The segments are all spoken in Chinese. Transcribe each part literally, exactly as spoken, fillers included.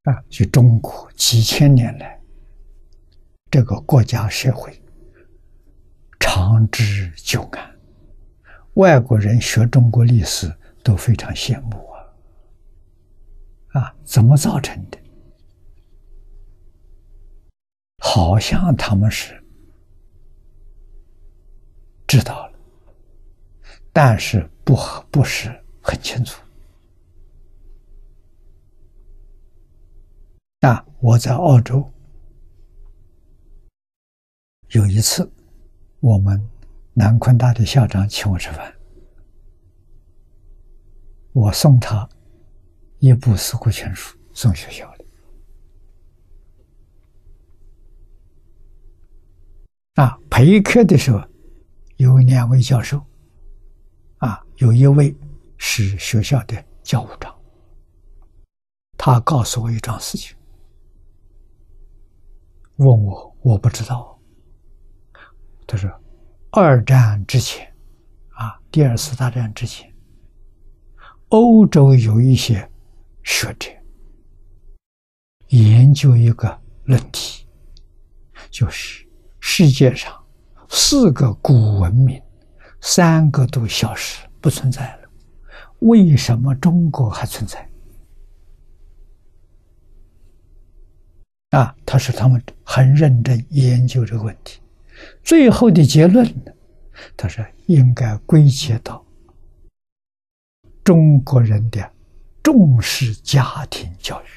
啊，就中国几千年来，这个国家社会长治久安，外国人学中国历史都非常羡慕啊！啊，怎么造成的？好像他们是知道了，但是不不是很清楚。啊，我在澳洲有一次，我们南昆大的校长请我吃饭，我送他一部《四库全书》送学校里。啊，陪课的时候有两位教授，啊，有一位是学校的教务长，他告诉我一桩事情，问我，我不知道。他说，二战之前，啊，第二次大战之前，欧洲有一些学者研究一个论题，就是世界上四个古文明，三个都消失不存在了，为什么中国还存在？啊，他说他们很认真研究这个问题，最后的结论呢，他说应该归结到中国人的重视家庭教育。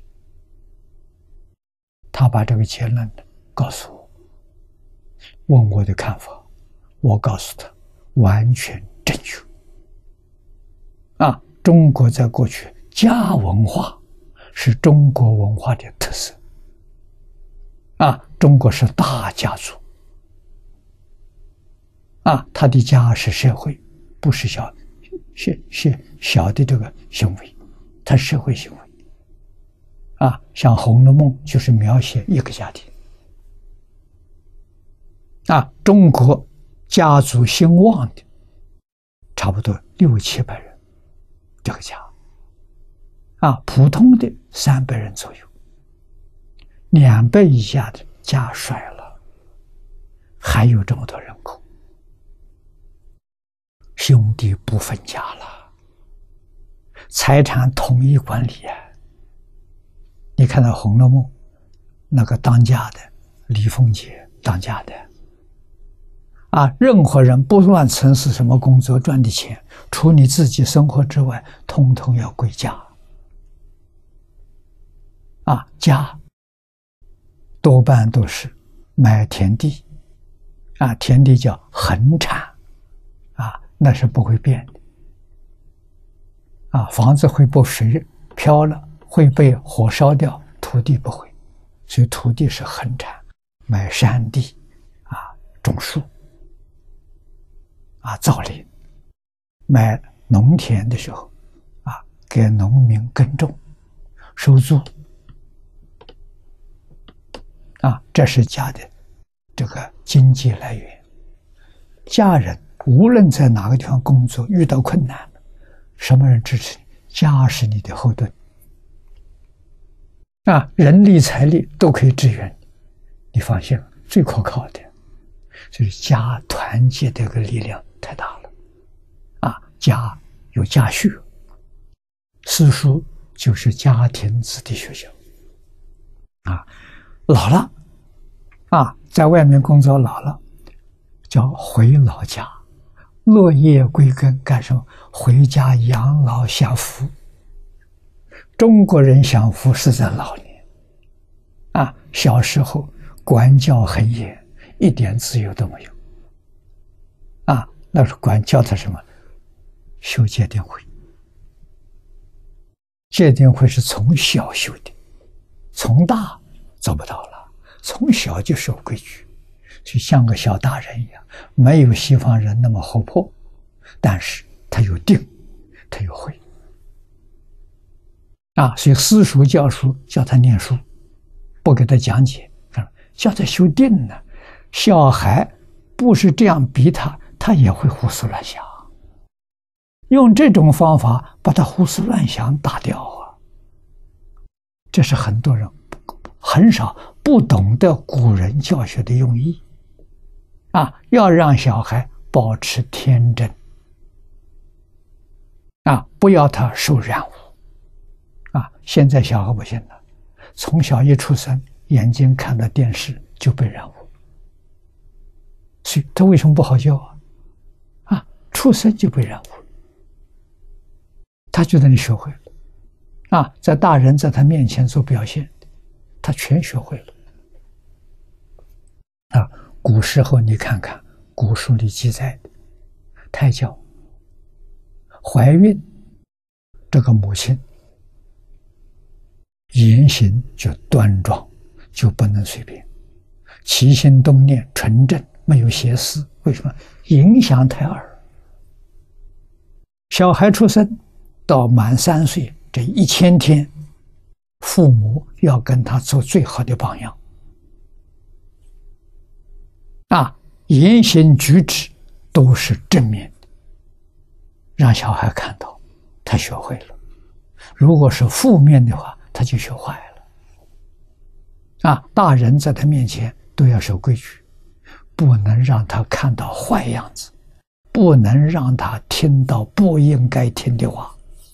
他把这个结论呢告诉我，问我的看法，我告诉他完全正确。啊，中国在过去家文化是中国文化的特色。啊，中国是大家族。啊，他的家是社会，不是小是是小的这个行为，它是社会行为。啊，像《红楼梦》就是描写一个家庭。啊，中国家族兴旺的差不多六七百人，这个家。啊，普通的三百人左右。两百以下的家衰了，还有这么多人口，兄弟不分家了，财产统一管理啊！你看到《红楼梦》那个当家的李凤姐当家的啊，任何人不论从事什么工作赚的钱，除你自己生活之外，通通要归家。啊，家多半都是买田地，啊，田地叫恒产，啊，那是不会变的，啊，房子会被水漂了，会被火烧掉，土地不会，所以土地是恒产，买山地，啊，种树，啊，造林，买农田的时候，啊，给农民耕种，收租。啊，这是家的这个经济来源。家人无论在哪个地方工作，遇到困难了，什么人支持你？家是你的后盾。啊，人力财力都可以支援你，你放心，最可靠的就是家团结的一个力量太大了。啊，家有家训，私塾就是家庭子弟学校。啊。老了，啊，在外面工作老了，叫回老家，落叶归根，干什么？回家养老享福。中国人享福是在老年，啊，小时候管教很严，一点自由都没有。啊，那是管教他什么？修戒定慧。戒定慧是从小修的，从大做不到了，从小就守规矩，就像个小大人一样，没有西方人那么活泼，但是他有定，他有慧。啊，所以私塾教书叫他念书，不给他讲解，叫他修定呢。小孩不是这样逼他，他也会胡思乱想。用这种方法把他胡思乱想打掉啊。 这是很多人很少不懂得古人教学的用意啊！要让小孩保持天真啊，不要他受染污啊！现在小孩不行了，从小一出生，眼睛看到电视就被染污，所以他为什么不好教啊？啊，出生就被染污，他觉得你学会了啊，在大人在他面前做表现，他全学会了啊。古时候你看看古书里记载的胎教怀孕，这个母亲言行就端庄，就不能随便，起心动念纯正，没有邪思。为什么？影响胎儿。小孩出生到满三岁这一千天，父母要跟他做最好的榜样啊，言行举止都是正面的，让小孩看到他学会了。如果是负面的话，他就学坏了啊！大人在他面前都要守规矩，不能让他看到坏样子，不能让他听到不应该听的话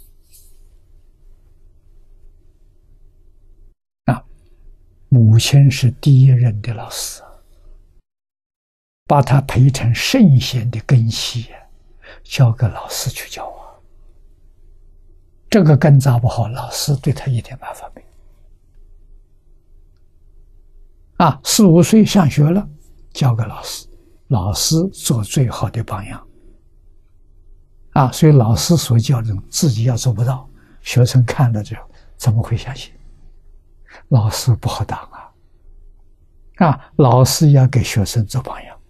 啊！母亲是第一任的老师，把他培成圣贤的根系，交给老师去教啊。这个根扎不好，老师对他一点办法没有啊。四五岁上学了，交给老师，老师做最好的榜样啊。所以老师所教的自己要做不到，学生看了之后怎么会相信？老师不好当啊！啊，老师要给学生做榜样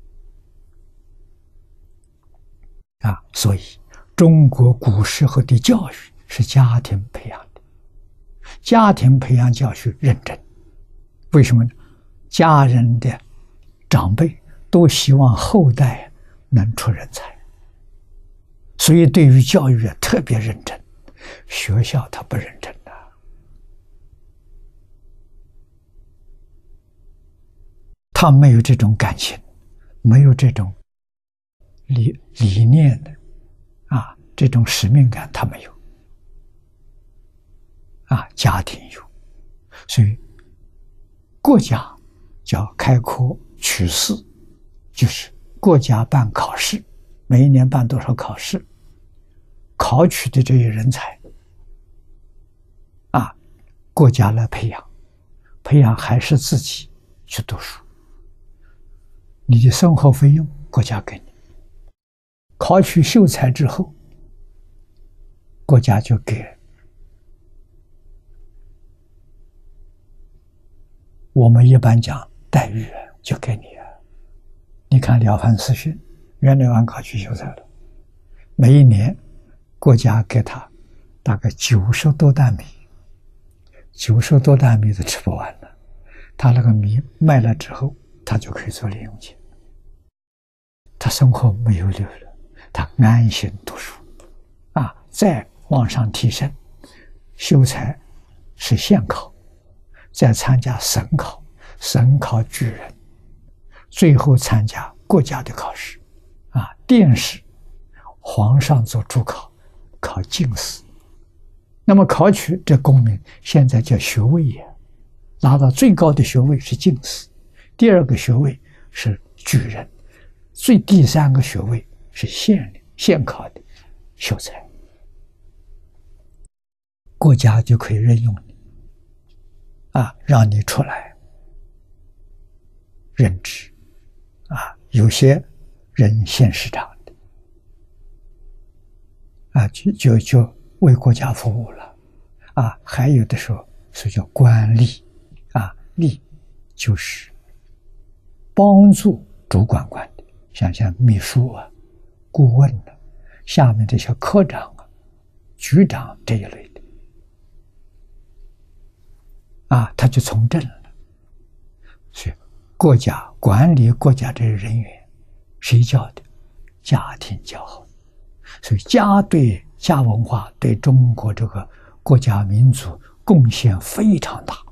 啊。所以中国古时候的教育是家庭培养的，家庭培养教育认真。为什么呢？家人的长辈都希望后代能出人才，所以对于教育特别认真。学校他不认真的，他没有这种感情，没有这种理理念的啊，这种使命感他没有啊，家庭有。所以国家叫开科取士，就是国家办考试，每一年办多少考试，考取的这些人才啊，国家来培养，培养还是自己去读书，你的生活费用国家给你，考取秀才之后，国家就给我们一般讲待遇就给你啊。你看了凡四训，原来完考取秀才了，每一年国家给他大概九十多担米，九十多担米都吃不完了。他那个米卖了之后，他就可以做零用钱，他生活没有留了，他安心读书啊，再往上提升，秀才是县考，再参加省考，省考举人，最后参加国家的考试啊，殿试，皇上做主考，考进士。那么考取这功名现在叫学位也，拿到最高的学位是进士，第二个学位是举人，最第三个学位是县县考的秀才，国家就可以任用你啊，让你出来任职啊。有些任县市长的啊，就就就为国家服务了啊。还有的时候是叫官吏啊，吏就是帮助主管官的，像像秘书啊、顾问啊，下面这些科长啊、局长这一类的啊，他就从政了。所以国家管理国家这些人员，谁教的？家庭教好。所以家对家文化对中国这个国家民族贡献非常大。